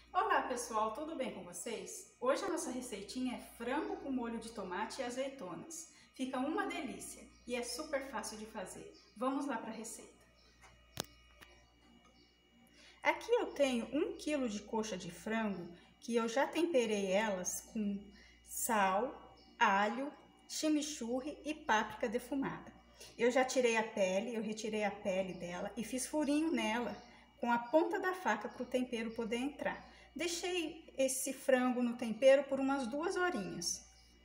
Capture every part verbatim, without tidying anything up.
Olá pessoal, tudo bem com vocês? Hoje a nossa receitinha é frango com molho de tomate e azeitonas. Fica uma delícia e é super fácil de fazer. Vamos lá para a receita. Aqui eu tenho um quilo de coxa de frango que eu já temperei elas com sal, alho, chimichurri e páprica defumada. Eu já tirei a pele, eu retirei a pele dela e fiz furinho nela com a ponta da faca para o tempero poder entrar. Deixei esse frango no tempero por umas duas horinhas.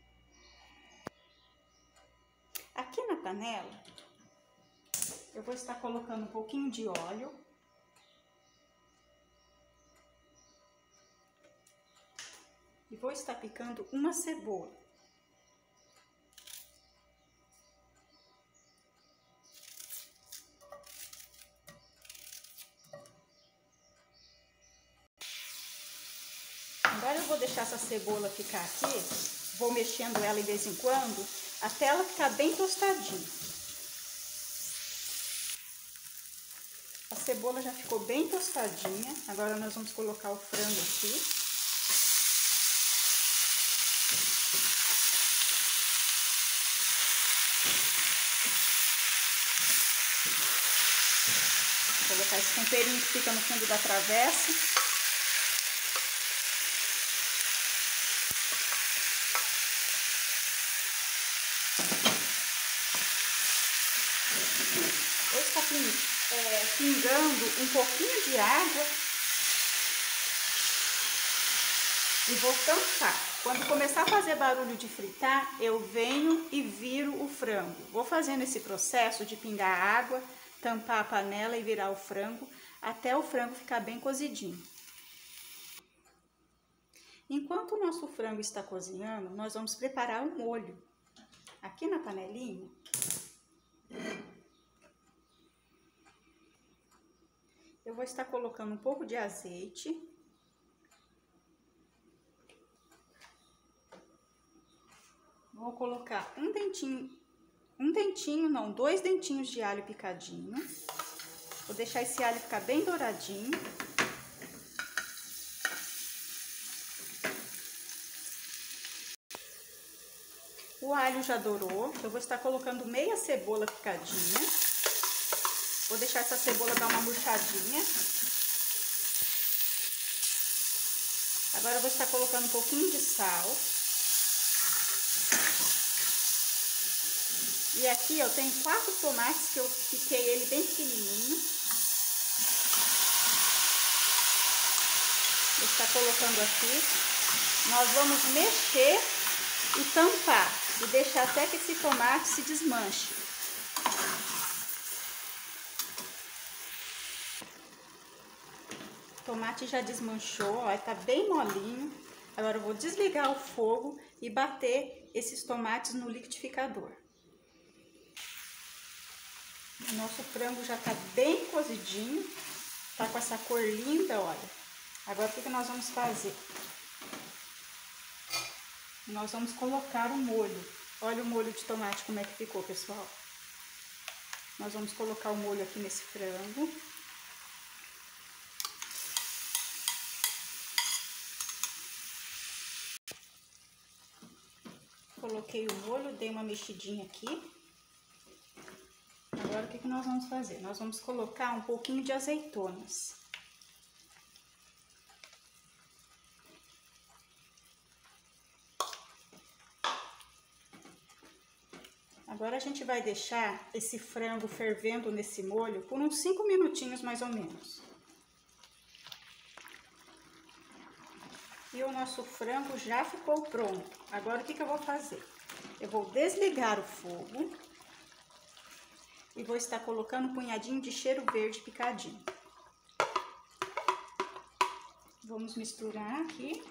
Aqui na panela, eu vou estar colocando um pouquinho de óleo. E vou estar picando uma cebola. Agora eu vou deixar essa cebola ficar aqui, vou mexendo ela de vez em quando, até ela ficar bem tostadinha. A cebola já ficou bem tostadinha, agora nós vamos colocar o frango aqui. Vou colocar esse temperinho que fica no fundo da travessa. Vou estar pingando um pouquinho de água e vou tampar. Quando começar a fazer barulho de fritar, eu venho e viro o frango. Vou fazendo esse processo de pingar água, tampar a panela e virar o frango, até o frango ficar bem cozidinho. Enquanto o nosso frango está cozinhando, nós vamos preparar o molho. Aqui na panelinha, eu vou estar colocando um pouco de azeite. Vou colocar um dentinho, um dentinho, não, dois dentinhos de alho picadinho. Vou deixar esse alho ficar bem douradinho. O alho já dourou, eu vou estar colocando meia cebola picadinha. Vou deixar essa cebola dar uma murchadinha. Agora eu vou estar colocando um pouquinho de sal. E aqui eu tenho quatro tomates que eu piquei ele bem pequenininho. Vou estar colocando aqui. Nós vamos mexer e tampar e deixar até que esse tomate se desmanche. O tomate já desmanchou, ó, tá bem molinho. Agora eu vou desligar o fogo e bater esses tomates no liquidificador. O nosso frango já tá bem cozidinho, tá com essa cor linda, olha. Agora o que que nós vamos fazer? Nós vamos colocar o molho. Olha o molho de tomate como é que ficou, pessoal. Nós vamos colocar o molho aqui nesse frango. Coloquei o molho, dei uma mexidinha aqui. Agora o que que nós vamos fazer? Nós vamos colocar um pouquinho de azeitonas. Agora a gente vai deixar esse frango fervendo nesse molho por uns cinco minutinhos mais ou menos. E o nosso frango já ficou pronto. Agora o que que eu vou fazer? Eu vou desligar o fogo e vou estar colocando um punhadinho de cheiro verde picadinho. Vamos misturar aqui.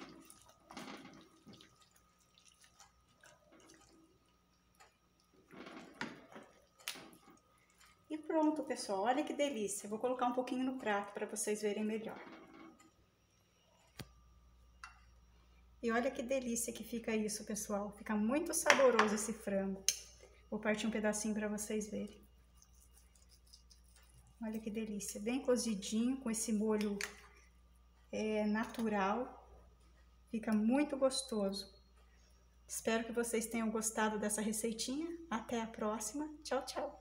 E pronto, pessoal. Olha que delícia. Vou colocar um pouquinho no prato para vocês verem melhor. E olha que delícia que fica isso, pessoal. Fica muito saboroso esse frango. Vou partir um pedacinho para vocês verem. Olha que delícia. Bem cozidinho, com esse molho é natural, fica muito gostoso. Espero que vocês tenham gostado dessa receitinha. Até a próxima. Tchau, tchau!